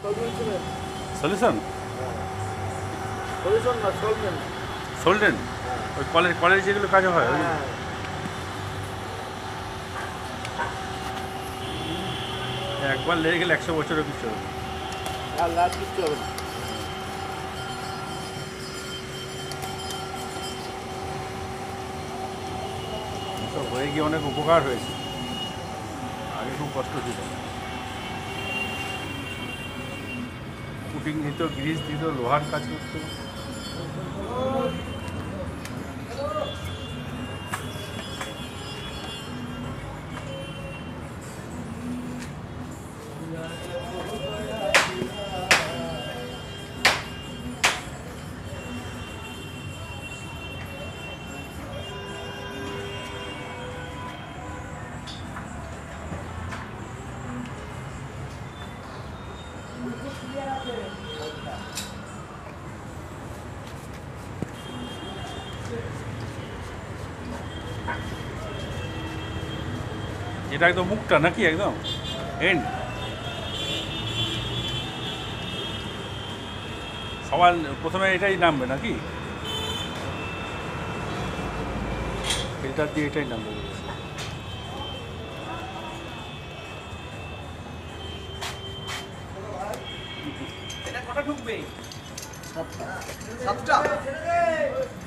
Solution solution না solvent. সোল্ডেন ওই কলেজ যেগুলো কাজ হয় ওই একবার লেগে গেলে 100 বছরের কিছু হবে না। আর লাভ কিচ্ছু হবে না। সব হয়ে গিয়ে অনেক উপকার হয়েছে, আগে খুব কষ্ট ছিল। পুটিং দিত, গ্রিস দিত, লোহার কাজ করতো। এটা একদম মুখটা নাকি একদম এন্ড সবার প্রথমে এটাই নামবে নাকি, ফিল্টার দিয়ে এটাই নামবে। এটা কটা ঢুকবে? 7টা।